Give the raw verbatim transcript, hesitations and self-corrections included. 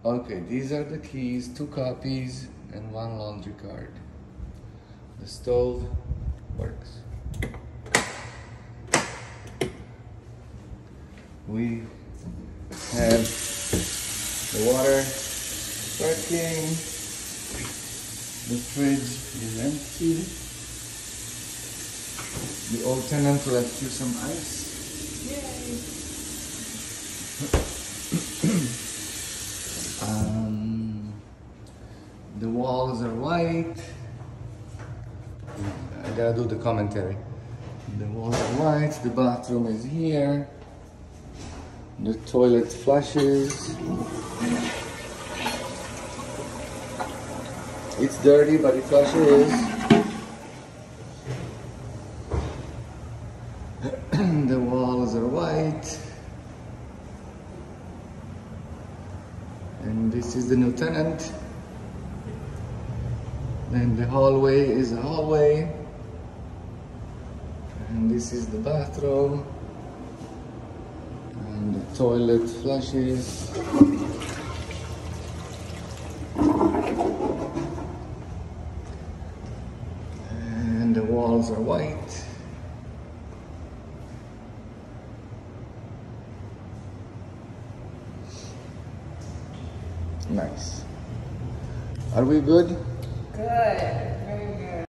Okay, these are the keys, two copies and one laundry card. The stove works. We have the water working. The fridge is empty. The old tenant left you some ice. Yay! um, the walls are white. I gotta do the commentary. The walls are white. The bathroom is here. The toilet flushes. It's dirty, but it flushes. The walls are white. And this is the new tenant. Then the hallway is a hallway. And this is the bathroom. And the toilet flushes. And the walls are white. Nice. Are we good? Good.